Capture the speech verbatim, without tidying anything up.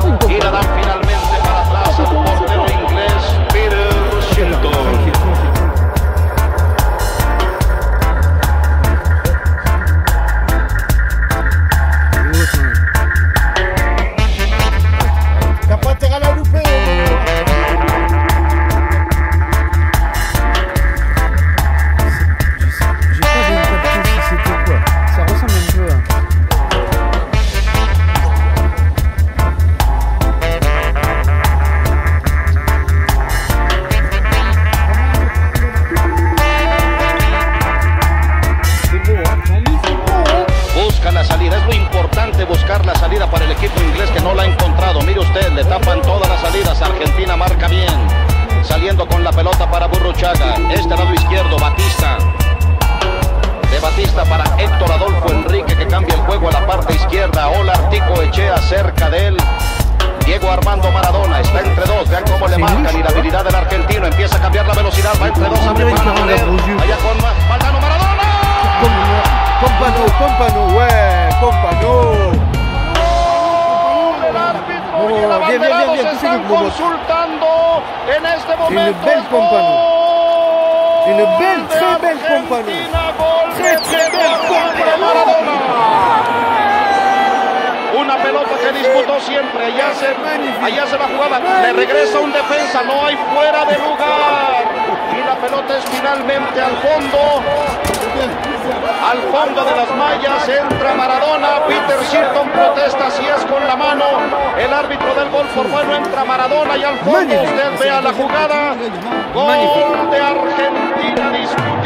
Y la dan finalmente para atrás al portero inglés Peter Shilton. Busca la salida, es muy importante buscar la salida para el equipo inglés que no la ha encontrado. Mire usted, le tapan todas las salidas. Argentina marca bien, saliendo con la pelota para Burruchaga. Este lado izquierdo, Batista. De Batista para Héctor Adolfo Enrique, que cambia el juego a la parte izquierda. Ola Artico Echea cerca de él. Diego Armando Maradona está entre dos. Vean cómo le marcan y la habilidad del argentino. Empieza a cambiar la velocidad, va entre dos, abre para la pared. Allá con Valdano Maradona. Compano, compano, ouais, compano. El árbitro y el abanderado se están consultando en este momento. Une belle compano. Une belle, très belle compano. Très, très belle compano. Una pelota que disputó siempre. Allá se, allá se la jugaba. Le regresa un defensa. No hay fuera de lugar. Y la pelota es finalmente al fondo. Al fondo de las mallas entra Maradona. Peter Shilton protesta si es con la mano. El árbitro del gol por bueno entra Maradona y al fondo usted vea la jugada. Gol de Argentina.